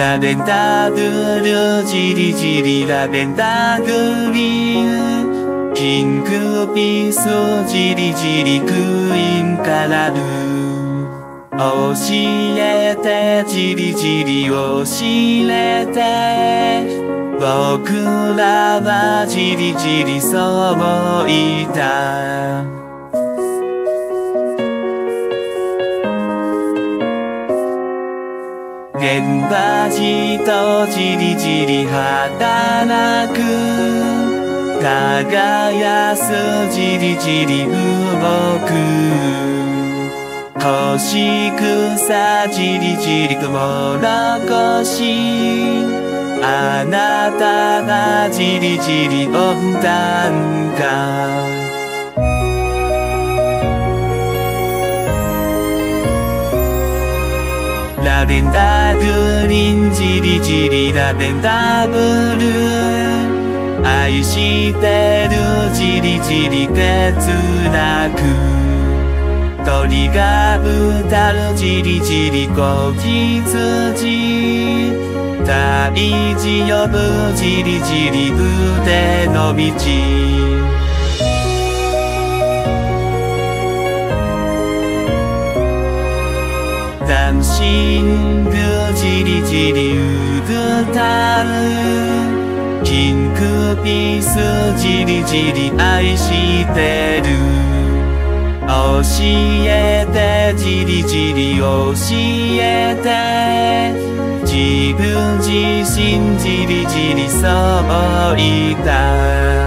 ラベンダーブルージリジリラベンダーグリーンピンクピースジリジリクイーンカラル教えてジリジリ教えて僕らはじりじりそういた現場じとじりじり働く耕すじりじり動く星草じりじりともろこしあなたがじりじり温暖化ラベンダーグリーンじりじりラベンダーブルー愛してるじりじり切なく鳥が歌るじりじり子羊大事呼ぶじりじり腕の道ダンシングじりじり歌うピンクピースじりじり愛してる教えてじりじり教えて自分自身じりじりそういた